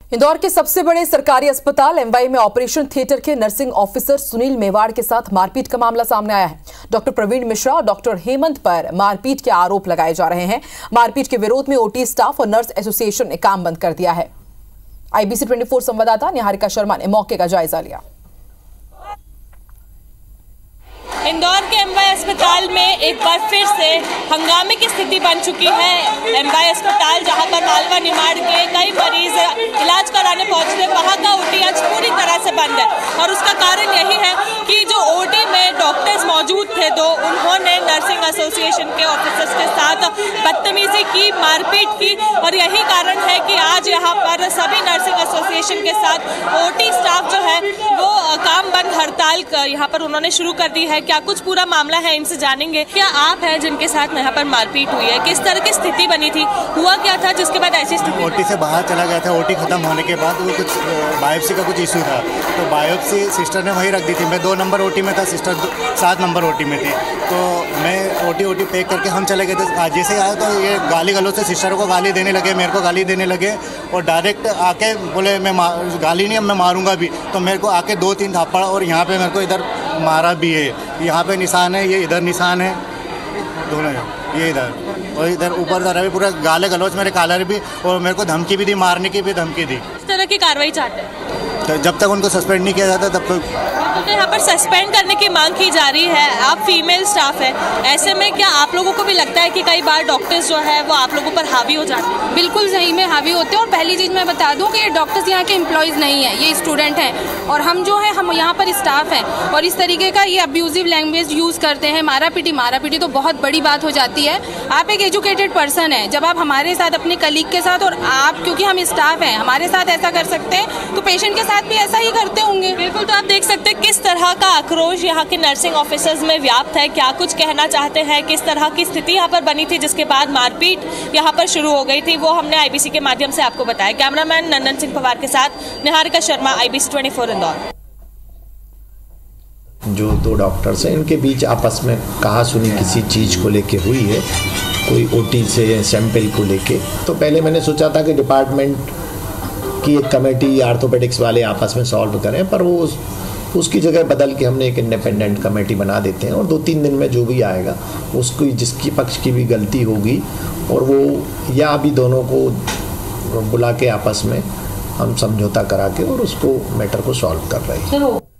इंदौर के सबसे बड़े सरकारी अस्पताल एमवाई में ऑपरेशन थिएटर के नर्सिंग ऑफिसर सुनील मेवाड़ के साथ मारपीट का मामला सामने आया है। डॉक्टर प्रवीण मिश्रा और डॉक्टर हेमंत पर मारपीट के आरोप लगाए जा रहे हैं। मारपीट के विरोध में ओटी स्टाफ और नर्स एसोसिएशन ने काम बंद कर दिया है। IBC 24 संवाददाता निहारिका शर्मा ने मौके का जायजा लिया। इंदौर के एमवाई अस्पताल में एक बार फिर से हंगामे की स्थिति बन चुकी है। एमवाई अस्पताल जहां पर मालवा निमाड़ के कई मरीज इलाज कराने पहुंचते, वहां का ओटी आज पूरी तरह से बंद है और उसका कारण यही है कि जो ओटी में डॉक्टर्स मौजूद थे उन्होंने नर्सिंग एसोसिएशन के ऑफिसर्स के साथ बदतमीजी की, मारपीट की और यही कारण है कि आज यहाँ पर सभी नर्सिंग एसोसिएशन के साथ ओटी स्टाफ जो है वो काम बंद हड़ताल यहाँ पर उन्होंने शुरू कर दी है। क्या कुछ पूरा मामला है, इनसे जानेंगे। क्या आप हैं जिनके साथ यहाँ पर मारपीट हुई है, किस तरह की स्थिति बनी थी, हुआ क्या था जिसके बाद ऐसी स्थिति? ओटी से बाहर चला गया था। ओटी खत्म होने के बाद वो कुछ बायोप्सी का कुछ इशू था, तो बायोप्सी सिस्टर ने वहीं रख दी थी। मैं 2 नंबर ओटी में था, सिस्टर 7 नंबर ओटी में थी। तो मैं ओटी पैक करके हम चले गए थे। जैसे आया तो ये गाली गलौज से सिस्टर को गाली देने लगे, मेरे को गाली देने लगे और डायरेक्ट आके बोले मैं गाली नहीं, मैं मारूंगा भी। तो मेरे को आके 2-3 थप्पड़ और यहाँ पे मेरे को इधर मारा भी है। यहाँ पे निशान है, ये इधर निशान है, दोनों ये इधर और इधर ऊपर तरह भी पूरा गाले गलौज, मेरे कॉलर भी, और मेरे को धमकी भी दी, मारने की भी धमकी दी। इस तरह की कार्रवाई चाहते हैं तो जब तक उनको सस्पेंड नहीं किया जाता तब तक। तो यहाँ पर सस्पेंड करने की मांग की जा रही है। आप फीमेल स्टाफ है, ऐसे में क्या आप लोगों को भी लगता है कि कई बार डॉक्टर्स जो है वो आप लोगों पर हावी हो जाते हैं? बिल्कुल सही में हावी होते हैं। और पहली चीज़ मैं बता दूं कि ये डॉक्टर्स यहाँ के एम्प्लॉयज़ नहीं है, ये स्टूडेंट हैं और हम जो है हम यहाँ पर स्टाफ हैं। और इस तरीके का ये अब्यूजिव लैंग्वेज यूज़ करते हैं। मारा पीटी तो बहुत बड़ी बात हो जाती है। आप एक एजुकेटेड पर्सन है, जब आप हमारे साथ अपने कलीग के साथ, और आप क्योंकि हम स्टाफ हैं हमारे साथ ऐसा कर सकते हैं तो पेशेंट के साथ भी ऐसा ही करते होंगे। बिल्कुल। तो आप देख सकते हैं किस तरह का आक्रोश यहाँ के नर्सिंग ऑफिसर्स में व्याप्त है। क्या कुछ कहना चाहते हैं, किस तरह की स्थिति यहाँ पर बनी थी जिसके बाद मारपीट यहाँ पर शुरू हो गई थी, वो हमने IBC के माध्यम से आपको बताया। कैमरामैन नंदन सिंह पवार के साथ निहारिका शर्मा, IBC 24 इंदौर। जो 2 डॉक्टर्स हैं इनके बीच आपस में कहा सुनी किसी चीज़ को लेके हुई है, कोई ओटी से सैंपल को लेके। तो पहले मैंने सोचा था कि डिपार्टमेंट की एक कमेटी आर्थोपेडिक्स वाले आपस में सॉल्व करें, पर वो उसकी जगह बदल के हमने एक इंडिपेंडेंट कमेटी बना देते हैं और 2-3 दिन में जो भी आएगा उसको, जिसकी पक्ष की भी गलती होगी और वो या अभी दोनों को बुला के आपस में हम समझौता करा के और उसको मैटर को सॉल्व कर रहे हैं।